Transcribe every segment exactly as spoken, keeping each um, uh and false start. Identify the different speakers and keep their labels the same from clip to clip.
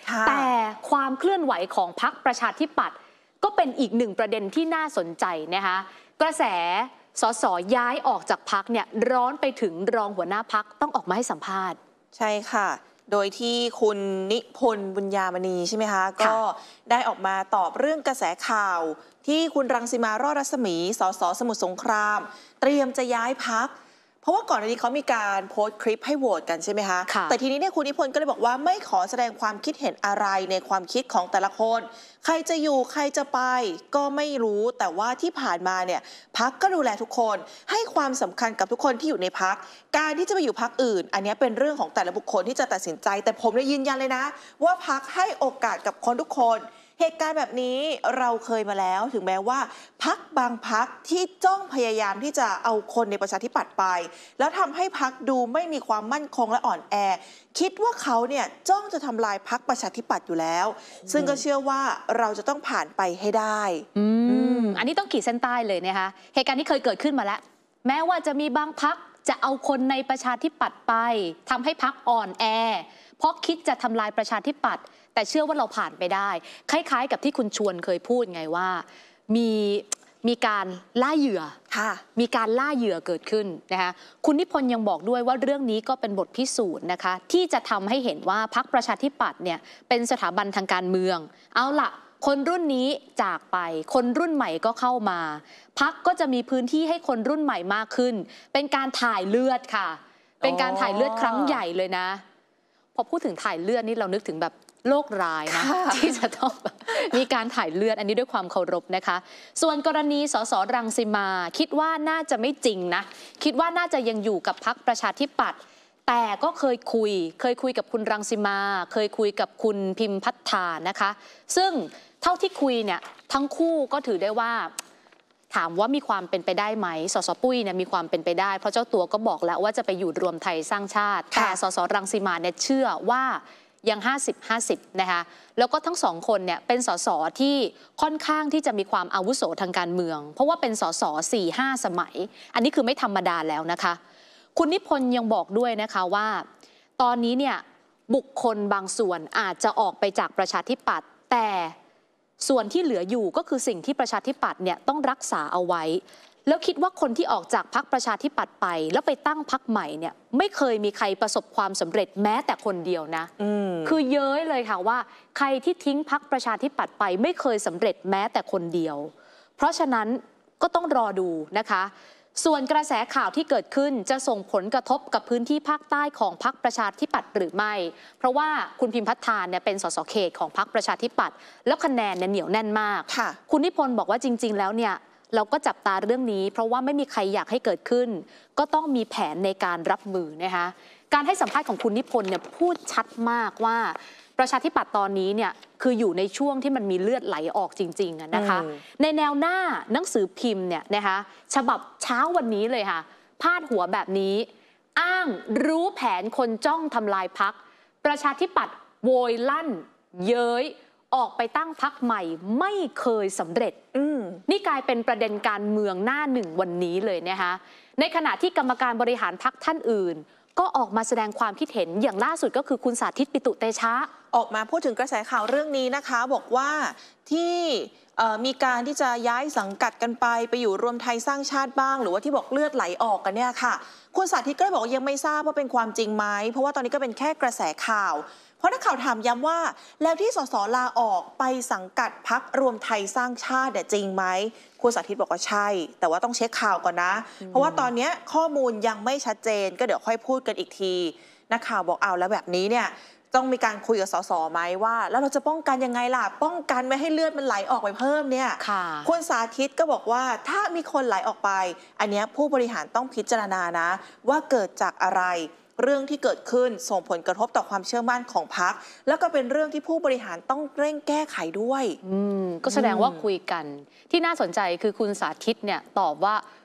Speaker 1: แต่ความเคลื่อนไหวของพรรคประชาธิปัตย์ก็เป็นอีกหนึ่งประเด็นที่น่าสนใจนะคะกระแสสสย้ายออกจากพรรคเนี่ยร้อนไปถึงรองหัวหน้าพรรคต้องออกมาให้สัมภาษณ์
Speaker 2: ใช่ค่ะโดยที่คุณนิพนธ์บุญญามณีใช่ไหมคะก็ได้ออกมาตอบเรื่องกระแสข่าวที่คุณรังสิมารอดรัศมีสสสมุทรสงครามเตรียมจะย้ายพรรคเพราะว่าก่อนหน้านี้เขามีการโพสต์คลิปให้โหวตกันใช่ไหมคะแต่ทีนี้เนี่ยคุณนิพนธ์ก็เลยบอกว่าไม่ขอแสดงความคิดเห็นอะไรในความคิดของแต่ละคนใครจะอยู่ใครจะไปก็ไม่รู้แต่ว่าที่ผ่านมาเนี่ยพรรคก็ดูแลทุกคนให้ความสำคัญกับทุกคนที่อยู่ในพรรคการที่จะไปอยู่พรรคอื่นอันนี้เป็นเรื่องของแต่ละบุคคลที่จะตัดสินใจแต่ผมยืนยันเลยนะว่าพรรคให้โอกาสกับคนทุกคนเหตุการณ์แบบนี้เราเคยมาแล้วถึงแม้ว่าพรรคบางพรรคที่จ้องพยายามที่จะเอาคนในประชาธิปัตย์ไปแล้วทำให้พรรคดูไม่มีความมั่นคงและอ่อนแอคิดว่าเขาเนี่ยจ้องจะทำลายพรรคประชาธิปัตย์อยู่แล้วซึ่งก็เชื่อว่าเราจะต้องผ่านไปให้ได้
Speaker 1: อืมอันนี้ต้องขีดเส้นใต้เลยนะคะเหตุการณ์นี้เคยเกิดขึ้นมาแล้วแม้ว่าจะมีบางพรรคจะเอาคนในประชาธิปัตย์ไปทำให้พรรคอ่อนแอเพราะคิดจะทำลายประชาธิปัตย์แต่เชื่อว่าเราผ่านไปได้คล้ายๆกับที่คุณชวนเคยพูดไงว่ามีมีการล่าเหยื่อมีการล่าเหยื่อเกิดขึ้นนะคะคุณนิพนธ์ยังบอกด้วยว่าเรื่องนี้ก็เป็นบทพิสูจน์นะคะที่จะทำให้เห็นว่าพรรคประชาธิปัตย์เนี่ยเป็นสถาบันทางการเมืองเอาล่ะคนรุ่นนี้จากไปคนรุ่นใหม่ก็เข้ามาพรรคก็จะมีพื้นที่ให้คนรุ่นใหม่มากขึ้นเป็นการถ่ายเลือดค่ะเป็นการถ่ายเลือดครั้งใหญ่เลยนะพอพูดถึงถ่ายเลือดนี่เรานึกถึงแบบโรคร้ายนะที่จะต้องมีการถ่ายเลือดอันนี้ด้วยความเคารพนะคะส่วนกรณีสสรังสิมาคิดว่าน่าจะไม่จริงนะคิดว่าน่าจะยังอยู่กับพรรคประชาธิปัตย์แต่ก็เคยคุยเคยคุยกับคุณรังสิมาเคยคุยกับคุณพิมพัฒนานะคะซึ่งเท่าที่คุยเนี่ยทั้งคู่ก็ถือได้ว่าถามว่ามีความเป็นไปได้ไหมสสปุ้ยเนี่ยมีความเป็นไปได้เพราะเจ้าตัวก็บอกแล้วว่าจะไปอยู่รวมไทยสร้างชาติแต่สสรังสิมาเนี่ยเชื่อว่ายัง ห้าสิบ ห้าสิบ นะคะแล้วก็ทั้งสองคนเนี่ยเป็นสสที่ค่อนข้างที่จะมีความอาวุโสทางการเมืองเพราะว่าเป็นสส สี่ห้า สมัยอันนี้คือไม่ธรรมดาแล้วนะคะคุณนิพนธ์ยังบอกด้วยนะคะว่าตอนนี้เนี่ยบุคคลบางส่วนอาจจะออกไปจากประชาธิปัตย์แต่ส่วนที่เหลืออยู่ก็คือสิ่งที่ประชาธิปัตย์เนี่ยต้องรักษาเอาไว้แล้วคิดว่าคนที่ออกจากพรรคประชาธิปัตย์ไปแล้วไปตั้งพรรคใหม่เนี่ยไม่เคยมีใครประสบความสำเร็จแม้แต่คนเดียวนะคือเย้ยเลยค่ะว่าใครที่ทิ้งพรรคประชาธิปัตย์ไปไม่เคยสำเร็จแม้แต่คนเดียวเพราะฉะนั้นก็ต้องรอดูนะคะส่วนกระแสข่าวที่เกิดขึ้นจะส่งผลกระทบกับพื้นที่ภาคใต้ของพรรคประชาธิปัตย์หรือไม่เพราะว่าคุณพิมพัฒนาเนี่ยเป็นสสเขตของพรรคประชาธิปัตย์แล้วคะแนนเนี่ยเหนียวแน่นมากคุณนิพนธ์บอกว่าจริงๆแล้วเนี่ยเราก็จับตาเรื่องนี้เพราะว่าไม่มีใครอยากให้เกิดขึ้นก็ต้องมีแผนในการรับมือนะคะการให้สัมภาษณ์ของคุณนิพนธ์เนี่ยพูดชัดมากว่าประชาธิปัตย์ตอนนี้เนี่ยคืออยู่ในช่วงที่มันมีเลือดไหลออกจริงๆนะคะในแนวหน้าหนังสือพิมพ์เนี่ยนะคะฉบับเช้าวันนี้เลยค่ะพาดหัวแบบนี้อ้างรู้แผนคนจ้องทำลายพรรคประชาธิปัตย์โวยลั่นเย้ยออกไปตั้งพรรคใหม่ไม่เคยสำเร็จนี่กลายเป็นประเด็นการเมืองหน้าหนึ่งวันนี้เลยนะคะในขณะที่กรรมการบริหารพรรคท่านอื่นก็ออกมาแสดงความคิดเห็นอย่างล่าสุดก็คือคุณสาธิตปิตุเตชะ
Speaker 2: ออกมาพูดถึงกระแสข่าวเรื่องนี้นะคะบอกว่าที่มีการที่จะย้ายสังกัดกันไปไปอยู่รวมไทยสร้างชาติบ้างหรือว่าที่บอกเลือดไหลออกกันเนี่ยค่ะคุณสาธิตก็เลยบอกยังไม่ทราบว่าเป็นความจริงไหมเพราะว่าตอนนี้ก็เป็นแค่กระแสข่าวเพราะนักข่าวถามย้ำว่าแล้วที่สสลาออกไปสังกัดพรรครวมไทยสร้างชาติเนี่ยจริงไหมคุณสาธิตบอกว่าใช่แต่ว่าต้องเช็คข่าวก่อนนะเพราะว่าตอนนี้ข้อมูลยังไม่ชัดเจนก็เดี๋ยวค่อยพูดกันอีกทีนักข่าวบอกเอาแล้วแบบนี้เนี่ยต้องมีการคุยกับสสไหมว่าแล้วเราจะป้องกันยังไงล่ะป้องกันไม่ให้เลือดมันไหลออกไปเพิ่มเนี่ยคุณสาธิตก็บอกว่าถ้ามีคนไหลออกไปอันนี้ผู้บริหารต้องพิจารณานะว่าเกิดจากอะไรเรื่องที่เกิดขึ้นส่งผลกระทบต่อความเชื่อมั่นของพรรคแล้วก็เป็นเรื่องที่ผู้บริหารต้องเร่งแก้ไขด้วย
Speaker 1: อืมก็แสดงว่าคุยกันที่น่าสนใจคือคุณสาธิตเนี่ยตอบว่า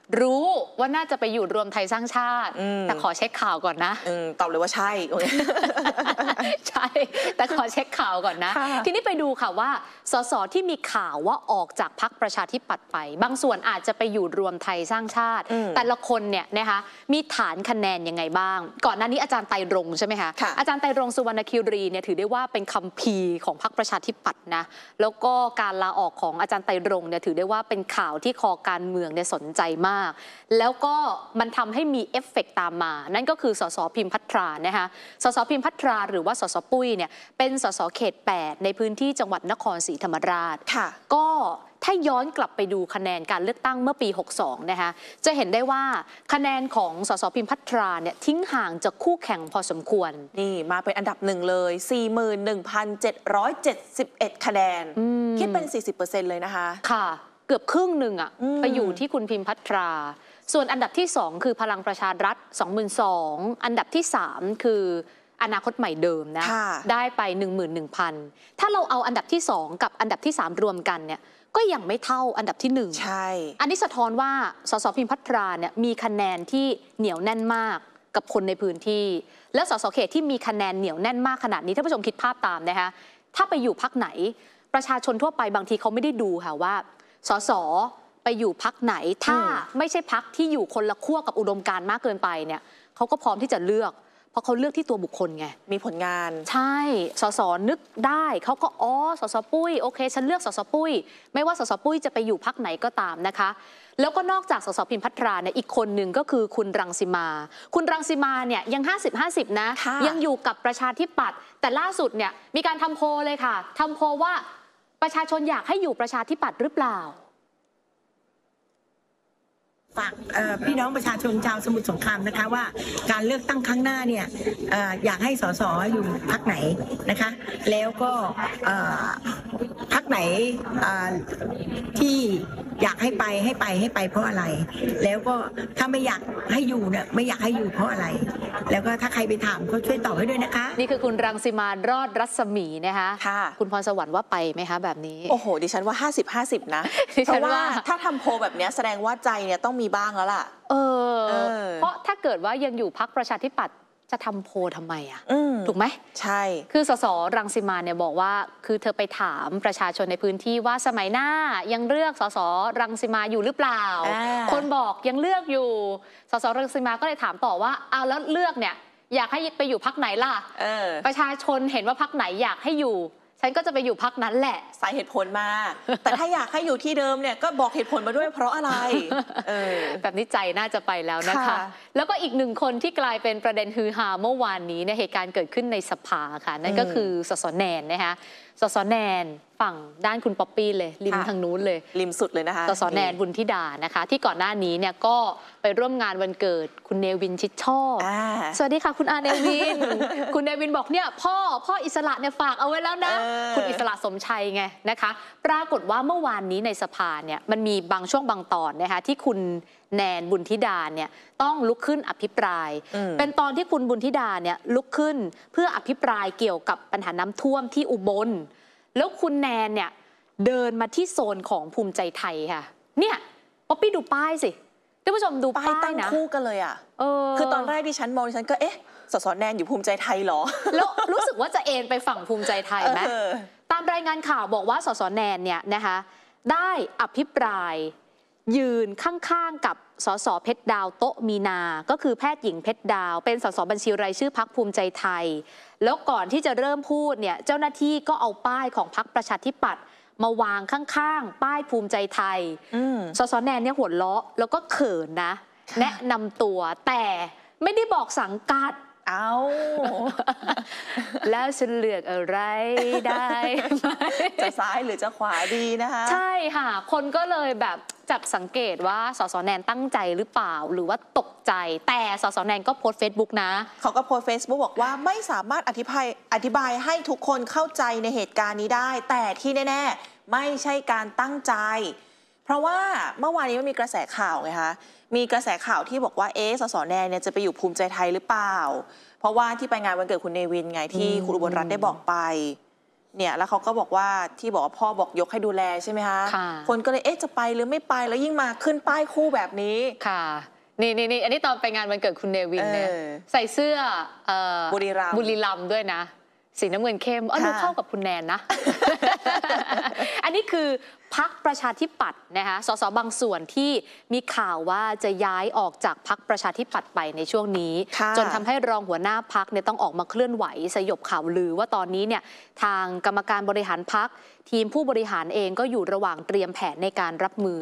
Speaker 1: รู้ว่าน่าจะไปอยู่รวมไทยสร้างชาติแต่ขอเช็คข่าวก่อนนะ
Speaker 2: ตอบเลยว่าใช่
Speaker 1: ใช่แต่ขอเช็คข่าวก่อนนะทีนี้ไปดูค่ะว่าสสที่มีข่าวว่าออกจากพรรคประชาธิปัตย์ไปบางส่วนอาจจะไปอยู่รวมไทยสร้างชาติแต่ละคนเนี่ยนะคะมีฐานคะแนนยังไงบ้างก่อนหน้านี้อาจารย์ไตรรงค์ใช่ไหมคะอาจารย์ไตรรงค์สุวรรณคิรีเนี่ยถือได้ว่าเป็นคัมภีร์ของพรรคประชาธิปัตย์นะแล้วก็การลาออกของอาจารย์ไตรรงค์เนี่ยถือได้ว่าเป็นข่าวที่คอการเมืองเนี่ยสนใจมากแล้วก็มันทำให้มีเอฟเฟกต์ตามมานั่นก็คือสสพิมพ์พัทรานะคะสสพิมพ์พัทราหรือว่าสสปุ้ยเนี่ยเป็นสสเขตแปดในพื้นที่จังหวัดนครศรีธรรมราชก็ถ้าย้อนกลับไปดูคะแนนการเลือกตั้งเมื่อปีหกสองนะคะจะเห็นได้ว่าคะแนนของสสพิมพ์พัทราเนี่ยทิ้งห่างจากคู่แข่งพอสมควร
Speaker 2: นี่มาเป็นอันดับหนึ่งเลย สี่หมื่นหนึ่งพันเจ็ดร้อยเจ็ดสิบเอ็ด คะแนนคิดเป็น สี่สิบเปอร์เซ็นต์ เลยนะคะ
Speaker 1: ค่ะเกือบครึ่งหนึ่งอะไปอยู่ที่คุณพิมพ์พัทราส่วนอันดับที่สองคือพลังประชารัฐ สองหมื่นสองพัน อันดับที่สามคืออนาคตใหม่เดิมนะได้ไป หนึ่งหมื่นหนึ่งพัน ถ้าเราเอาอันดับที่สองกับอันดับที่สามรวมกันเนี่ยก็ยังไม่เท่าอันดับที่หนึ่ง
Speaker 2: ใช่
Speaker 1: อันนี้สะท้อนว่าสสพิมพ์พัทราเนี่ยมีคะแนนที่เหนียวแน่นมากกับคนในพื้นที่และสสเขตที่มีคะแนนเหนียวแน่นมากขนาดนี้ท่านผู้ชมคิดภาพตามนะคะถ้าไปอยู่พรรคไหนประชาชนทั่วไปบางทีเขาไม่ได้ดูค่ะว่าสสไปอยู่พรรคไหนถ้าไม่ใช่พรรคที่อยู่คนละขั้วกับอุดมการณ์มากเกินไปเนี่ยเขาก็พร้อมที่จะเลือกเพราะเขาเลือกที่ตัวบุคคลไง
Speaker 2: มีผลงาน
Speaker 1: ใช่สสนึกได้เขาก็อ๋อสสปุ้ยโอเคฉันเลือกสสปุ้ยไม่ว่าสสปุ้ยจะไปอยู่พรรคไหนก็ตามนะคะแล้วก็นอกจากสสพิมพ์พัทราเนี่ยอีกคนหนึ่งก็คือคุณรังสิมาคุณรังสิมาเนี่ยยัง ห้าสิบ ห้าสิบ นะยังอยู่กับประชาธิปัตย์แต่ล่าสุดเนี่ยมีการทำโพลเลยค่ะทำโพลว่าประชาชนอยากให้อยู่ประชาธิปัตย์หรือเปล่า
Speaker 3: ฝากพี่น้องประชาชนชาวสมุทรสงครามนะคะว่าการเลือกตั้งครั้งหน้าเนี่ยอยากให้สสอยู่พรรคไหนนะคะแล้วก็พรรคไหนที่อยากให้ไปให้ไปให้ไปเพราะอะไรแล้วก็ถ้าไม่อยากให้อยู่เนี่ยไม่อยากให้อยู่เพราะอะไรแล้วก็ถ้าใครไปถามก็ช่วยตอบให้ด้วยนะคะ
Speaker 1: นี่คือคุณรังสิมารอดรัศมีนะคะ
Speaker 2: ค่ะ
Speaker 1: คุณพรสวรรค์ว่าไปไหมคะแบบนี้
Speaker 2: โอ้โหดิฉันว่า ห้าสิบ ห้าสิบ นะเพราะว่าถ้าทำโพลแบบนี้แสดงว่าใจเนี่ยต้องมีบ้างแล้วล่ะ
Speaker 1: เออเพราะถ้าเกิดว่ายังอยู่พรรคประชาธิปัตย์จะทำโพลทำไมอ่ะถูกไหม
Speaker 2: ใช่
Speaker 1: คือสสรังสิมาเนี่ยบอกว่าคือเธอไปถามประชาชนในพื้นที่ว่าสมัยหน้ายังเลือกสสรังสิมาอยู่หรือเปล่าคนบอกยังเลือกอยู่สสรังสิมาก็เลยถามต่อว่าเอาแล้วเลือกเนี่ยอยากให้ไปอยู่พรรคไหนล่ะประชาชนเห็นว่าพรรคไหนอยากให้อยู่ฉันก็จะไปอยู่พรรคนั้นแหละ
Speaker 2: ใส่เหตุผลมาแต่ถ้าอยากให้อยู่ที่เดิมเนี่ยก็บอกเหตุผลมาด้วยเพราะอะไรเออ
Speaker 1: แบบนี้ใจน่าจะไปแล้วนะคะแล้วก็อีกหนึ่งคนที่กลายเป็นประเด็นฮือฮาเมื่อวานนี้เนี่ยเหตุการณ์เกิดขึ้นในสภาค่ะนั่นก็คือสสแนนนะคะสสแนนฝั่งด้านคุณป๊อปปี้เลยริมทางนู้นเลย
Speaker 2: ริมสุดเลยนะคะ
Speaker 1: สสแนนบุญธิดานะคะที่ก่อนหน้านี้เนี่ยก็ไปร่วมงานวันเกิดคุณเนวินชิดชอบสวัสดีค่ะคุณอาเนวิน คุณเนวินบอกเนี่ยพ่อพ่ออิสระเนี่ยฝากเอาไว้แล้วนะคุณอิสระสมชัยไงนะคะปรากฏว่าเมื่อวานนี้ในสภาเนี่ยมันมีบางช่วงบางตอนนะคะที่คุณแนนบุญธิดาเนี่ยต้องลุกขึ้นอภิปรายเป็นตอนที่คุณบุญธิดาเนี่ยลุกขึ้นเพื่ออภิปรายเกี่ยวกับปัญหาน้ำท่วมที่อุบลแล้วคุณแนนเนี่ยเดินมาที่โซนของภูมิใจไทยค่ะเนี่ยป๊อปปี้ดูป้ายสิท่านผู้ชมดูป้าย
Speaker 2: ตั้งคู่กันเลยอ่ะคือตอนแรกดิฉันมองดิฉันก็เอ๊ะสสแนนอยู่ภูมิใจไทยหรอ
Speaker 1: แล้วรู้สึกว่าจะเอ็นไปฝั่งภูมิใจไทยไหมตามรายงานข่าวบอกว่าสสแนนเนี่ยนะคะได้อภิปรายยืนข้างๆกับสสเพชรดาวโต๊ะมีนาก็คือแพทย์หญิงเพชรดาวเป็นสสบัญชีรายชื่อพรรคภูมิใจไทยแล้วก่อนที่จะเริ่มพูดเนี่ยเจ้าหน้าที่ก็เอาป้ายของพรรคประชาธิปัตย์มาวางข้างๆป้ายภูมิใจไทยสสแนนเนี่ยหัวเราะแล้วก็เขินนะแนะนำตัวแต่ไม่ได้บอกสังกัด
Speaker 2: เอา
Speaker 1: แล้วฉันเลือกอะไรได้
Speaker 2: จะซ้ายหรือจะขวาดีนะคะ
Speaker 1: ใช่ค่ะคนก็เลยแบบจับสังเกตว่าสสแนนตั้งใจหรือเปล่าหรือว่าตกใจแต่สสแนนก็โพสต์เฟซบุ๊กนะ
Speaker 2: เขาก็โพสต์เฟซบุ๊กบอกว่าไม่สามารถอธิบายอธิบายให้ทุกคนเข้าใจในเหตุการณ์นี้ได้แต่ที่แน่ๆไม่ใช่การตั้งใจเพราะว่าเมื่อวานนี้มันมีกระแสข่าวไงคะมีกระแสข่าวที่บอกว่าเอ๊ะสสแนนเนี่ยจะไปอยู่ภูมิใจไทยหรือเปล่าเพราะว่าที่ไปงานวันเกิดคุณเนวินไงที่คุณอุบลรัตน์ได้บอกไปเนี่ยแล้วเขาก็บอกว่าที่บอกว่าพ่อบอกยกให้ดูแลใช่ไหมคะ
Speaker 1: ค่ะ
Speaker 2: คนก็เลยเอ๊ะจะไปหรือไม่ไปแล้วยิ่งมาขึ้นป้ายคู่แบบนี้
Speaker 1: ค่ะนี่นี่นี่อันนี้ตอนไปงานวันเกิดคุณเนวินเนี่ย
Speaker 2: เออ
Speaker 1: ใส่เสื้อเอ่อ
Speaker 2: บุรีรัมย์
Speaker 1: บุรีรัมย์ด้วยนะสีน้ำเงินเข้มอ๋อ
Speaker 2: ค่ะ
Speaker 1: ดูเข้ากับคุณแนนนะ อันนี้คือพรรคประชาธิปัตย์นะคะสสบางส่วนที่มีข่าวว่าจะย้ายออกจากพรรคประชาธิปัตย์ไปในช่วงนี้
Speaker 2: ค่ะ
Speaker 1: จนทำให้รองหัวหน้าพรรคเนี่ยต้องออกมาเคลื่อนไหวสยบข่าวลือว่าตอนนี้เนี่ยทางกรรมการบริหารพรรคทีมผู้บริหารเองก็อยู่ระหว่างเตรียมแผนในการรับมือ